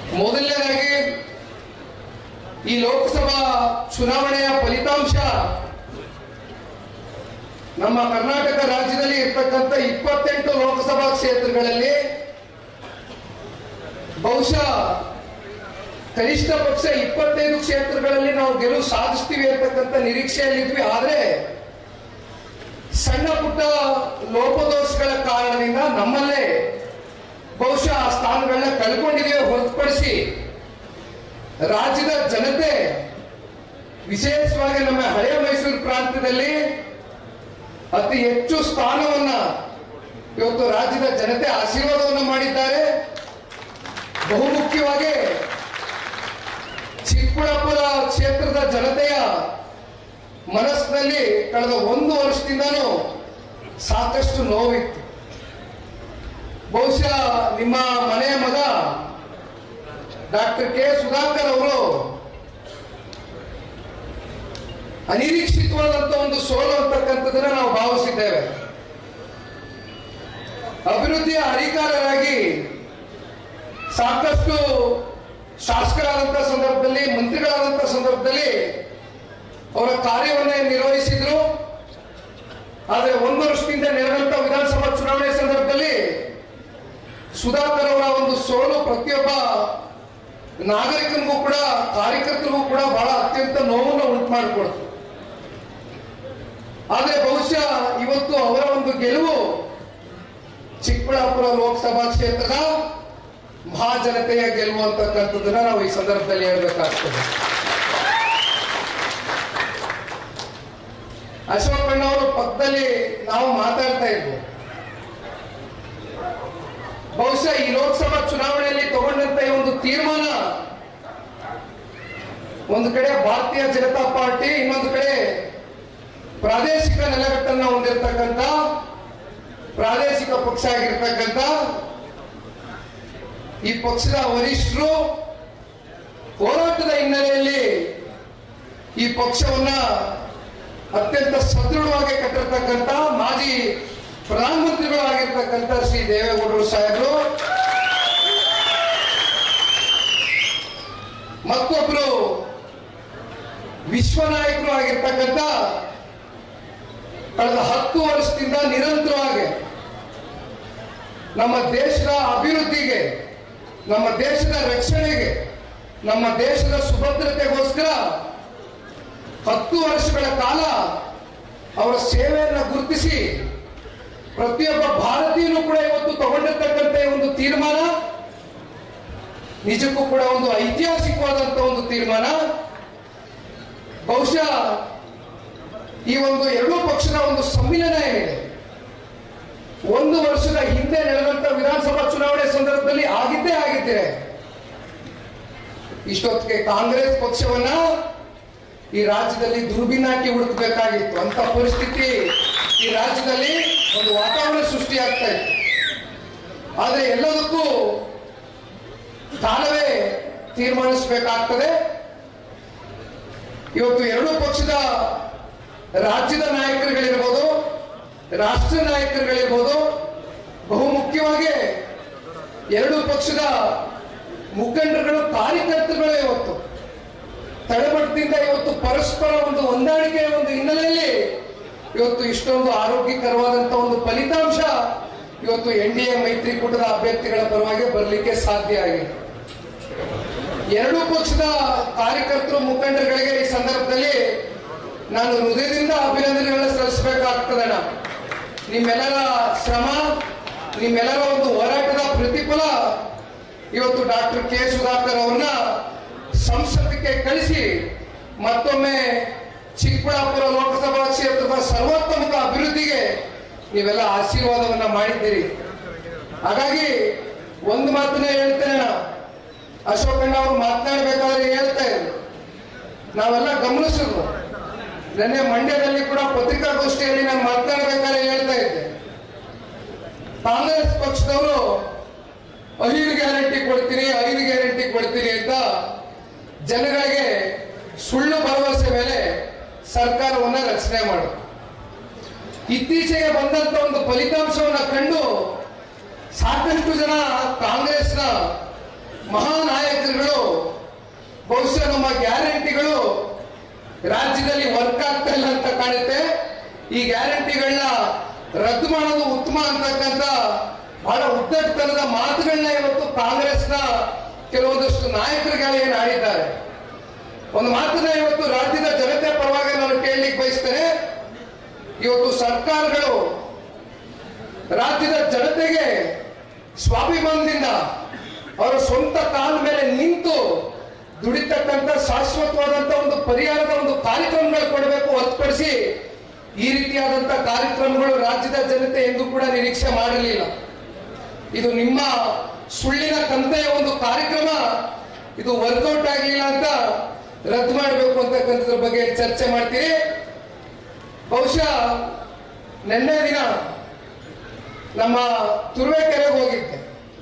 ಮೊದಲನೇದಾಗಿ ಈ ಲೋಕಸಭಾ ಚುನಾವಣೆಯ ಫಲಿತಾಂಶ ನಮ್ಮ ಕರ್ನಾಟಕ ರಾಜ್ಯದಲ್ಲಿ ಇರ್ತಕ್ಕಂಥ 28 ಲೋಕಸಭಾ ಕ್ಷೇತ್ರಗಳಲ್ಲಿ ಬಹುಶಃ ಕನಿಷ್ಠ ಪಕ್ಷ 25 ಕ್ಷೇತ್ರಗಳಲ್ಲಿ ನಾವು ಗೆಲುವು ಸಾಧಿಸ್ತೀವಿ ಅಂತಕ್ಕಂಥ ನಿರೀಕ್ಷೆಯಲ್ಲಿದ್ವಿ. ಆದರೆ ಸಣ್ಣ ಪುಟ್ಟ ಲೋಪದೋಷಗಳ ಕಾರಣದಿಂದ ನಮ್ಮಲ್ಲೇ ಬಹುಶಃ ಆ ಸ್ಥಾನಗಳನ್ನ ಕಳ್ಕೊಂಡಿದ್ದೇವೆ ಹೊರತುಪಡಿಸಿ ರಾಜ್ಯದ ಜನತೆ, ವಿಶೇಷವಾಗಿ ನಮ್ಮ ಹಳೆಯ ಮೈಸೂರು ಪ್ರಾಂತ್ಯದಲ್ಲಿ ಅತಿ ಹೆಚ್ಚು ಸ್ಥಾನವನ್ನ ಇವತ್ತು ರಾಜ್ಯದ ಜನತೆ ಆಶೀರ್ವಾದವನ್ನು ಮಾಡಿದ್ದಾರೆ. ಬಹುಮುಖ್ಯವಾಗಿ ಚಿಕ್ಕಬಳ್ಳಾಪುರ ಕ್ಷೇತ್ರದ ಜನತೆಯ ಮನಸ್ಸಿನಲ್ಲಿ ಕಳೆದ 1 ವರ್ಷದಿಂದನೂ ಸಾಕಷ್ಟು ನೋವಿತ್ತು. ಬಹುಶಃ ನಿಮ್ಮ ಮನೆಯ ಮಗ ಡಾಕ್ಟರ್ ಕೆ ಸುಧಾಕರ್ ಅವರು ಅನಿರೀಕ್ಷಿತವಾದಂತ ಒಂದು ಸೋಲು ಅಂತಕ್ಕಂಥದ್ದನ್ನ ನಾವು ಭಾವಿಸಿದ್ದೇವೆ. ಅಭಿವೃದ್ಧಿಯ ಅಧಿಕಾರರಾಗಿ ಸಾಕಷ್ಟು ಶಾಸಕರಾದಂಥ ಸಂದರ್ಭದಲ್ಲಿ, ಮಂತ್ರಿಗಳಾದಂಥ ಸಂದರ್ಭದಲ್ಲಿ ಅವರ ಕಾರ್ಯವನ್ನೇ ನಿರ್ವಹಿಸಿದ್ರು. ಆದರೆ 1 ವರ್ಷದಿಂದ ನಡೆದಂತ ವಿಧಾನಸಭಾ ಚುನಾವಣೆ ಸಂದರ್ಭದಲ್ಲಿ ಸುಧಾಕರ್ ಅವರ ಒಂದು ಸೋಲು ಪ್ರತಿಯೊಬ್ಬ ನಾಗರಿಕನಿಗೂ ಕೂಡ, ಕಾರ್ಯಕರ್ತರಿಗೂ ಕೂಡ ಬಹಳ ಅತ್ಯಂತ ನೋವನ್ನು ಉಂಟು ಮಾಡಿಕೊಡ್ತು. ಆದರೆ ಬಹುಶಃ ಇವತ್ತು ಅವರ ಒಂದು ಗೆಲುವು ಚಿಕ್ಕಬಳ್ಳಾಪುರ ಲೋಕಸಭಾ ಕ್ಷೇತ್ರದ ಮಹಾಜನತೆಯ ಗೆಲುವು ಅಂತಕ್ಕಂಥದ್ದನ್ನ ನಾವು ಈ ಸಂದರ್ಭದಲ್ಲಿ ಹೇಳಬೇಕಾಗ್ತದೆ. ಅಶೋಕಣ್ಣ ಅವರು ಪಕ್ಕದಲ್ಲಿ ನಾವು ಮಾತಾಡ್ತಾ ಇದ್ವು. ಬಹುಶಃ ಈ ಲೋಕಸಭಾ ಚುನಾವಣೆಯಲ್ಲಿ ತಗೊಂಡಂತ ಈ ಒಂದು ತೀರ್ಮಾನ ಒಂದು ಕಡೆ ಭಾರತೀಯ ಜನತಾ ಪಾರ್ಟಿ, ಇನ್ನೊಂದು ಕಡೆ ಪ್ರಾದೇಶಿಕ ನೆಲೆಗಟ್ಟನ್ನ ಹೊಂದಿರತಕ್ಕಂಥ ಪ್ರಾದೇಶಿಕ ಪಕ್ಷ ಆಗಿರ್ತಕ್ಕಂಥ ಈ ಪಕ್ಷದ ವರಿಷ್ಠರು ಹೋರಾಟದ ಹಿನ್ನೆಲೆಯಲ್ಲಿ ಈ ಪಕ್ಷವನ್ನ ಅತ್ಯಂತ ಸದೃಢವಾಗಿ ಕಟ್ಟಿರ್ತಕ್ಕಂಥ ಮಾಜಿ ಪ್ರಧಾನಮಂತ್ರಿಗಳು ಆಗಿರ್ತಕ್ಕಂಥ ಶ್ರೀ ದೇವೇಗೌಡರು ಸಾಹೇಬರು, ಮತ್ತೊಬ್ಬರು ವಿಶ್ವ ನಾಯಕರು ಆಗಿರ್ತಕ್ಕಂಥ ಕಳೆದ 10 ವರ್ಷದಿಂದ ನಿರಂತರವಾಗಿ ನಮ್ಮ ದೇಶದ ಅಭಿವೃದ್ಧಿಗೆ, ನಮ್ಮ ದೇಶದ ರಕ್ಷಣೆಗೆ, ನಮ್ಮ ದೇಶದ ಸುಭದ್ರತೆಗೋಸ್ಕರ 10 ವರ್ಷಗಳ ಕಾಲ ಅವರ ಸೇವೆಯನ್ನು ಗುರುತಿಸಿ ಪ್ರತಿಯೊಬ್ಬ ಭಾರತೀಯನು ಕೂಡ ಇವತ್ತು ತಗೊಂಡಿರ್ತಕ್ಕಂಥ ಒಂದು ತೀರ್ಮಾನ ನಿಜಕ್ಕೂ ಕೂಡ ಒಂದು ಐತಿಹಾಸಿಕವಾದಂತ ಒಂದು ತೀರ್ಮಾನ. ಬಹುಶಃ ಈ ಒಂದು ಎರಡೂ ಪಕ್ಷದ ಒಂದು ಸಮ್ಮಿಲನ ಏನಿದೆ, 1 ವರ್ಷದ ಹಿಂದೆ ನಡೆದಂತ ವಿಧಾನಸಭಾ ಚುನಾವಣೆ ಸಂದರ್ಭದಲ್ಲಿ ಆಗಿದ್ದೇ ಇಷ್ಟೊತ್ತಿಗೆ ಕಾಂಗ್ರೆಸ್ ಪಕ್ಷವನ್ನ ಈ ರಾಜ್ಯದಲ್ಲಿ ದುರ್ಬಿನ್ನಾಕಿ ಹುಡುಕಬೇಕಾಗಿತ್ತು. ಅಂತ ಪರಿಸ್ಥಿತಿ ಈ ರಾಜ್ಯದಲ್ಲಿ ಒಂದು ವಾತಾವರಣ ಸೃಷ್ಟಿಯಾಗ್ತಾ ಇತ್ತು. ಆದರೆ ಎಲ್ಲದಕ್ಕೂ ಕಾಲವೇ ತೀರ್ಮಾನಿಸಬೇಕಾಗ್ತದೆ. ಇವತ್ತು ಎರಡೂ ಪಕ್ಷದ ರಾಜ್ಯದ ನಾಯಕರುಗಳಿರ್ಬೋದು, ರಾಷ್ಟ್ರ ನಾಯಕರುಗಳಿರ್ಬೋದು, ಬಹುಮುಖ್ಯವಾಗಿ ಎರಡೂ ಪಕ್ಷದ ಮುಖಂಡರುಗಳು, ಕಾರ್ಯಕರ್ತರುಗಳು ಇವತ್ತು ತಳಮಟ್ಟದಿಂದ ಇವತ್ತು ಪರಸ್ಪರ ಒಂದು ಹೊಂದಾಣಿಕೆಯ ಒಂದು ಹಿನ್ನೆಲೆಯಲ್ಲಿ ಇವತ್ತು ಇಷ್ಟೊಂದು ಆರೋಗ್ಯಕರವಾದಂತಹ ಒಂದು ಫಲಿತಾಂಶ ಇವತ್ತು NDA ಮೈತ್ರಿಕೂಟದ ಅಭ್ಯರ್ಥಿಗಳ ಪರವಾಗಿ ಬರಲಿಕ್ಕೆ ಸಾಧ್ಯ ಆಗಿದೆ. ಎರಡೂ ಪಕ್ಷದ ಕಾರ್ಯಕರ್ತರು, ಮುಖಂಡರುಗಳಿಗೆ ಈ ಸಂದರ್ಭದಲ್ಲಿ ನಾನು ಹೃದಯದಿಂದ ಅಭಿನಂದನೆಗಳನ್ನು ಸಲ್ಲಿಸಬೇಕಾಗ್ತದಣ್ಣ. ನಿಮ್ಮೆಲ್ಲರ ಶ್ರಮ, ನಿಮ್ಮೆಲ್ಲರ ಒಂದು ಹೋರಾಟದ ಪ್ರತಿಫಲ ಇವತ್ತು ಡಾಕ್ಟರ್ ಕೆ ಸುಧಾಕರ್ ಅವ್ರನ್ನ ಸಂಸದಕ್ಕೆ ಕಳಿಸಿ ಮತ್ತೊಮ್ಮೆ ಚಿಕ್ಕಬಳ್ಳಾಪುರ ಲೋಕಸಭಾ ಕ್ಷೇತ್ರದ ಸರ್ವೋತ್ತಮಕ ಅಭಿವೃದ್ಧಿಗೆ ನೀವೆಲ್ಲ ಆಶೀರ್ವಾದವನ್ನ ಮಾಡಿದ್ದೀರಿ. ಹಾಗಾಗಿ ಒಂದು ಮಾತನ್ನ ಹೇಳ್ತೇನೆ, ಅಶೋಕಣ್ಣ ಅವರು ಮಾತನಾಡಬೇಕಾದ್ರೆ ಹೇಳ್ತಾ ಇದ್ರು, ನಾವೆಲ್ಲ ಗಮನಿಸಿದ್ರು. ನಿನ್ನೆ ಮಂಡ್ಯದಲ್ಲಿ ಕೂಡ ಪತ್ರಿಕಾಗೋಷ್ಠಿಯಲ್ಲಿ ನಾನು ಮಾತನಾಡಬೇಕಾದ್ರೆ ಹೇಳ್ತಾ ಇದ್ದೆ, ಕಾಂಗ್ರೆಸ್ ಪಕ್ಷದವರು 5 ಗ್ಯಾರಂಟಿ ಕೊಡ್ತೀನಿ, 5 ಗ್ಯಾರಂಟಿ ಕೊಡ್ತೀನಿ ಅಂತ ಜನಗಳಿಗೆ ಸುಳ್ಳು ಭರವಸೆ ಮೇಲೆ ಸರ್ಕಾರವನ್ನ ರಚನೆ ಮಾಡು. ಇತ್ತೀಚೆಗೆ ಬಂದಂತ ಒಂದು ಫಲಿತಾಂಶವನ್ನ ಕಂಡು ಸಾಕಷ್ಟು ಜನ ಕಾಂಗ್ರೆಸ್ನ ಮಹಾನಾಯಕರು ಬಹುಶಃ ನಮ್ಮ ಗ್ಯಾರಂಟಿಗಳು ರಾಜ್ಯದಲ್ಲಿ ವರ್ಕ್ ಆಗ್ತಾ ಇಲ್ಲ ಅಂತ ಕಾಣುತ್ತೆ. ಈ ಗ್ಯಾರಂಟಿಗಳನ್ನ ರದ್ದು ಮಾಡೋದು ಉತ್ತಮ ಅಂತಕ್ಕಂಥ ಬಹಳ ಉದ್ದಟತನದ ಮಾತುಗಳನ್ನ ಇವತ್ತು ಕಾಂಗ್ರೆಸ್ನ ಕೆಲವೊಂದಷ್ಟು ನಾಯಕರಿಗೆ ಏನು ಆಡಿದ್ದಾರೆ. ಒಂದು ಮಾತನ್ನ ಇವತ್ತು ರಾಜ್ಯದ ಜನತೆ ಪರವಾಗಿ ನಾನು ಕೇಳಲಿಕ್ಕೆ ಬಯಸ್ತೇನೆ. ಇವತ್ತು ಸರ್ಕಾರಗಳು ರಾಜ್ಯದ ಜನತೆಗೆ ಸ್ವಾಭಿಮಾನದಿಂದ ಅವರ ಸ್ವಂತ ಕಾಲ ಮೇಲೆ ನಿಂತು ದುಡಿತಕ್ಕಂಥ ಶಾಶ್ವತವಾದಂತ ಒಂದು ಪರಿಹಾರದ ಒಂದು ಕಾರ್ಯಕ್ರಮಗಳು ಕೊಡಬೇಕು ಹೊರತುಪಡಿಸಿ ಈ ರೀತಿಯಾದಂತಹ ಕಾರ್ಯಕ್ರಮಗಳು ರಾಜ್ಯದ ಜನತೆ ಎಂದು ಕೂಡ ನಿರೀಕ್ಷೆ ಮಾಡಲಿಲ್ಲ. ಇದು ನಿಮ್ಮ ಸುಳ್ಳಿನ ಕಂತೆಯ ಒಂದು ಕಾರ್ಯಕ್ರಮ, ಇದು ವರ್ಕೌಟ್ ಆಗಲಿಲ್ಲ ಅಂತ ರದ್ದು ಮಾಡಬೇಕು ಅಂತಕ್ಕಂಥದ್ರ ಬಗ್ಗೆ ಚರ್ಚೆ ಮಾಡ್ತೀರಿ. ಬಹುಶಃ ನಿನ್ನೆ ದಿನ ನಮ್ಮ ತುರುವೇಕೆರೆಗೆ ಹೋಗಿದ್ದೆ.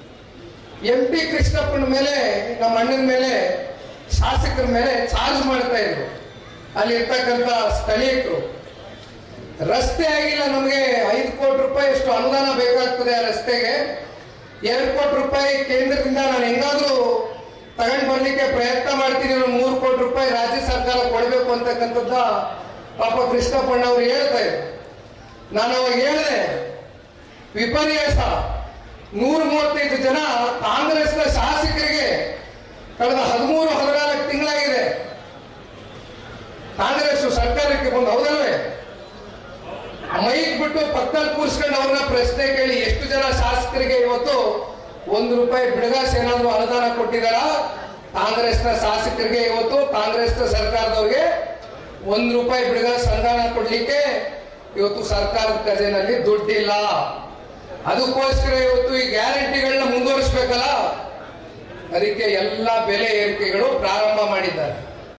MP ಕೃಷ್ಣಪ್ಪನ ಮೇಲೆ, ನಮ್ಮ ಅಣ್ಣನ ಮೇಲೆ, ಶಾಸಕರ ಮೇಲೆ ಚಾರ್ಜ್ ಮಾಡ್ತಾ ಇದ್ರು ಅಲ್ಲಿ ಇರ್ತಕ್ಕಂಥ ಸ್ಥಳೀಯರು. ರಸ್ತೆ ಆಗಿಲ್ಲ, ನಮಗೆ 5 ಕೋಟಿ ರೂಪಾಯಿ ಅಷ್ಟು ಅನುದಾನ ಬೇಕಾಗ್ತದೆ ಆ ರಸ್ತೆಗೆ. 2 ಕೋಟಿ ರೂಪಾಯಿ ಕೇಂದ್ರದಿಂದ ನಾನು ಹೆಂಗಾದ್ರೂ ತಗೊಂಡು ಬರ್ಲಿಕ್ಕೆ ಪ್ರಯತ್ನ ಮಾಡ್ತೀನಿ, 3 ಕೋಟಿ ರೂಪಾಯಿ ರಾಜ್ಯ ಸರ್ಕಾರ ಕೊಡಬೇಕು ಅಂತಕ್ಕಂಥದ್ದ ಪಾಪ ಕೃಷ್ಣಪ್ಪಣ್ಣ ಅವರು ಹೇಳ್ತಾ ಇದ್ರು. ನಾನು ಅವಾಗ ಹೇಳಿದೆ, ವಿಪರ್ಯಾಸ, 135 ಜನ ಕಾಂಗ್ರೆಸ್ನ ಶಾಸಕರಿಗೆ ಕಳೆದ 13-14 ತಿಂಗಳಾಗಿದೆ ಕಾಂಗ್ರೆಸ್ ಸರ್ಕಾರಕ್ಕೆ ಬಂದು, ಹೌದಲ್ವೇ? ಮೈಕ್ ಬಿಟ್ಟು ಪಕ್ಕದಲ್ಲಿ ಕೂರಿಸ್ಕೊಂಡು ಅವ್ರನ್ನ ಪ್ರಶ್ನೆ ಕೇಳಿ, ಎಷ್ಟು ಜನ ಶಾಸಕರಿಗೆ ಇವತ್ತು 1 ರೂಪಾಯಿ ಬಿಡುಗಾಸೆ ಏನಾದ್ರು ಅನುದಾನ ಕೊಟ್ಟಿದಾರ? ಕಾಂಗ್ರೆಸ್ನ ಶಾಸಕರಿಗೆ ಇವತ್ತು ಕಾಂಗ್ರೆಸ್ನ ಸರ್ಕಾರದವ್ರಿಗೆ 1 ರೂಪಾಯಿ ಬಿಡುಗಾಸೆ ಅನುದಾನ ಕೊಡ್ಲಿಕ್ಕೆ ಇವತ್ತು ಸರ್ಕಾರದ ಖಜಾನೆಯಲ್ಲಿ ದುಡ್ಡಿಲ್ಲ. ಅದಕ್ಕೋಸ್ಕರ ಇವತ್ತು ಈ ಗ್ಯಾರಂಟಿಗಳನ್ನ ಮುಂದುವರಿಸಬೇಕಲ್ಲ, ಅದಕ್ಕೆ ಎಲ್ಲ ಬೆಲೆ ಏರಿಕೆಗಳು ಪ್ರಾರಂಭ ಮಾಡಿದ್ದಾರೆ.